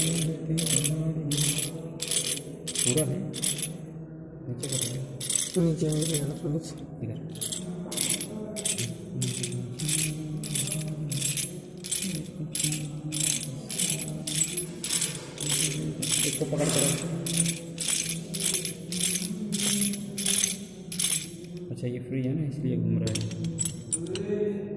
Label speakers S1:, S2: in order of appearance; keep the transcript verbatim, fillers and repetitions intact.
S1: पूरा है नीचे का
S2: नीचे में नीचे
S1: इधर इसको पकड़ करो। अच्छा ये फ्री है ना इसलिए घूम रहा है।